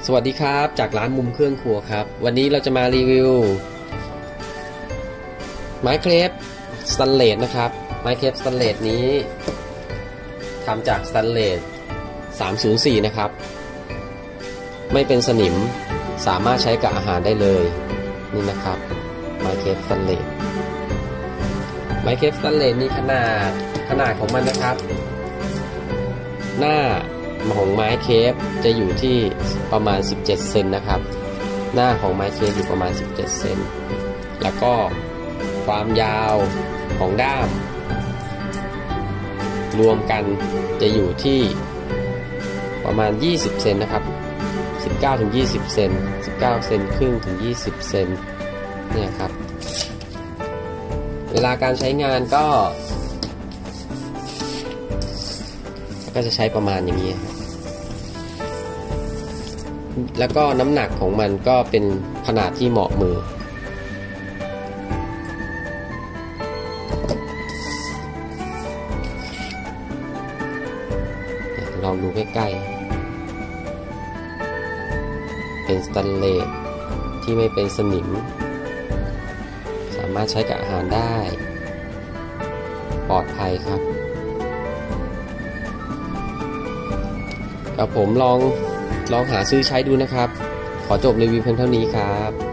สวัสดีครับจากร้านมุมเครื่องครัวครับวันนี้เราจะมารีวิวไม้เครปสแตนเลสนะครับไม้เครปสแตนเลสนี้ทำจากสแตนเลส304นะครับไม่เป็นสนิมสามารถใช้กับอาหารได้เลยนี่นะครับไม้เครปสแตนเลสไม้เครปสแตนเลสนี่ขนาดของมันนะครับหน้าของไม้เครปจะอยู่ที่ประมาณ17เซนนะครับหน้าของไม้เครปอยู่ประมาณ17เซนแล้วก็ความยาวของด้ามรวมกันจะอยู่ที่ประมาณ20เซนนะครับ19ถึง20เซน19เซนครึ่งถึง20เซนเนี่ยครับเวลาการใช้งานก็จะใช้ประมาณอย่างนี้แล้วก็น้ำหนักของมันก็เป็นขนาดที่เหมาะมือลองดูใกล้ๆเป็นสแตนเลสที่ไม่เป็นสนิมสามารถใช้กับอาหารได้ปลอดภัยครับผมลองหาซื้อใช้ดูนะครับขอจบรีวิวเพียงเท่านี้ครับ